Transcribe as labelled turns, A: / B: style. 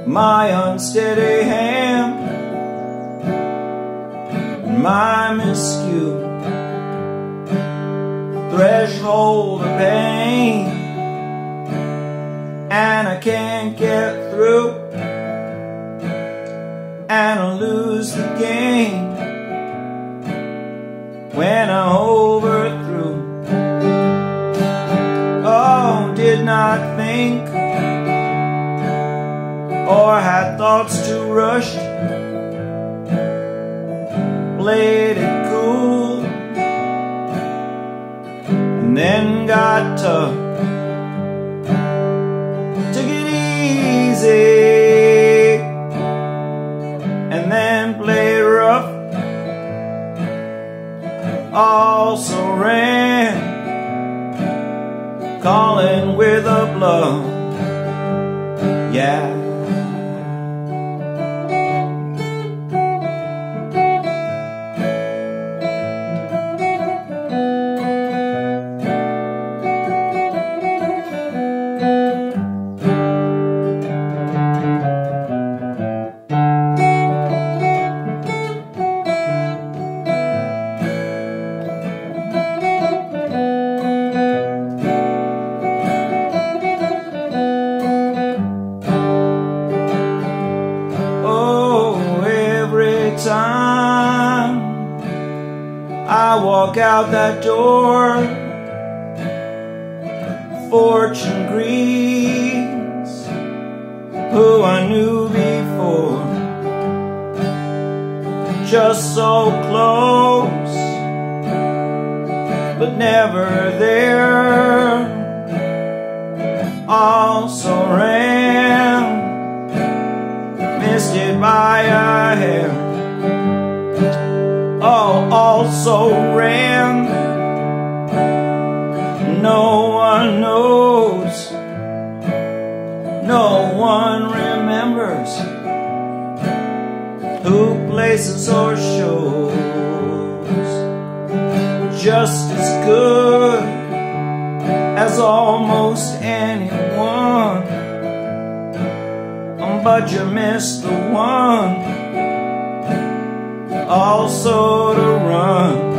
A: my unsteady hand, my miscue threshold of pain, and I can't get through, and I lose the game when I overthrew. Oh, did not think or had thoughts to rush, played it cool, and then got tough. Took it easy, and then played rough. Also ran, calling with a bluff. Yeah. Time I walk out that door, fortune greets who I knew before, just so close but never there. Also ran, missed it by a hair. Oh, also ran. No one knows, no one remembers who places or shows just as good as almost anyone, but you missed the one also to run.